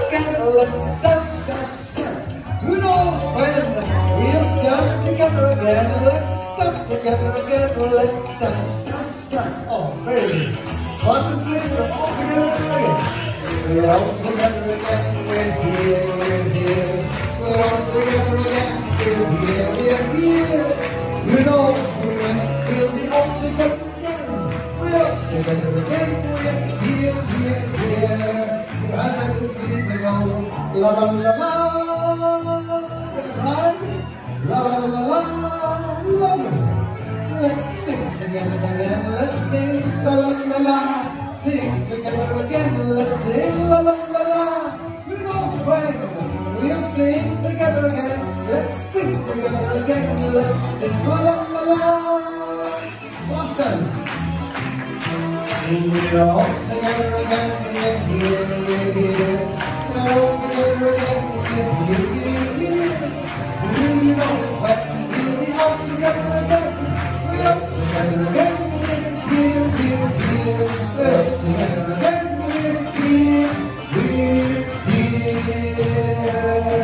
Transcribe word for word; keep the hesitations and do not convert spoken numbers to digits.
again, let's start, start, start. Who knows when we'll start together again? Let's start together again, let's start, start, start. Oh, very good. One, two, three, we're all together again. We're all together again, we're here, we're here. We're all together again, we're here, we're here. Who knows when we'll be all together again? We're all together again, we're here, here, here. I just need to go, la la la la, right? La la la la, la la. Let's sing together again, let's sing, la la la la. Sing together again, let's sing, la la la la. Who knows when we'll sing together again? Let's sing together again, let's sing, la la la la. Last time. We're all together again, we're here, we're here. We're all together again, we're here, here, here. We know when we'll be all together again. We're all together again, we're here, here, here. We're all together again, we're here, we're here.